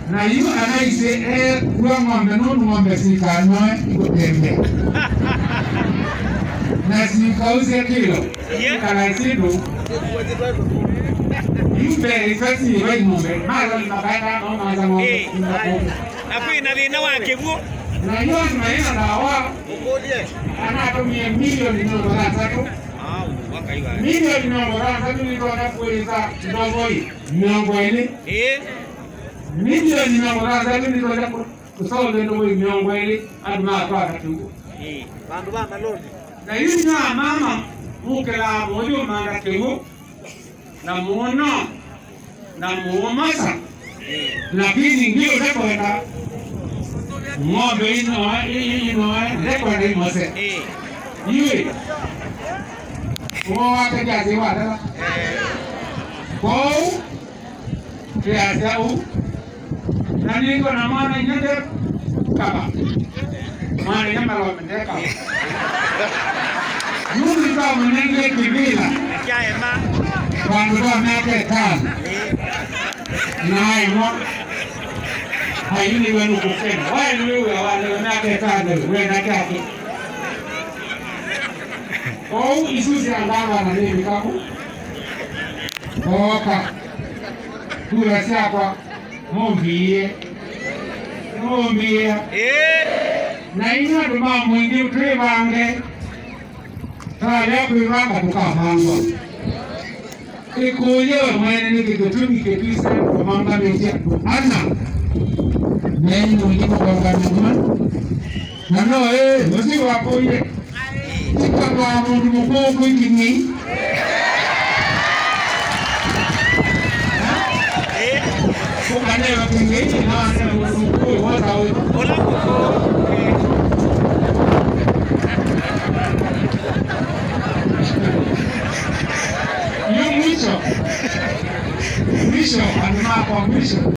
Na yu anaise kwa ng'ombe sikanoe kutembe. Na sikauze kilo. Kalaisidu. Yumbe ifasi iwe ng'ombe. Malo ni mabada ng'ombe za ng'ombe. Api na thina wake guo. Na yu anaina dawa. Anatumia milioni ndogo tatu. Milioni ndogo tatu ni kwa kuweza ndogo hii. Ndogo ile. Milioni ndogo tatu ni kwa kusolve ndogo hii ndogo ile. Aduma kwa katu. Bandu ba maloni. Na yu na mama mukela moyo manga kego. Na muono. Na muomasa. Lakini ndio kwenda ng'ombe ino rekwenda imose iwe wake jazi wada ko kiasi nani ko na mwana nyende kaba mwana nyamba lo mendeka yuni ka mnenge kibila kwando ndo ameke tano nae mo haini wenu kusema wale wewe wale wanake tano wewe na kaki au isusi andava na nini kapo oka kula siapa mombie na ina duma mwingi utrebange tale kuivanga tukafangwa ikuye mwene nikikutumi kekisa kumanga metia ana neni mwingi kwa nyuma na no wasi wapo ile kwa mundu mukoko ingini kukane wakingeni na wana mukoko wata ola mwisho anima kwa mwisho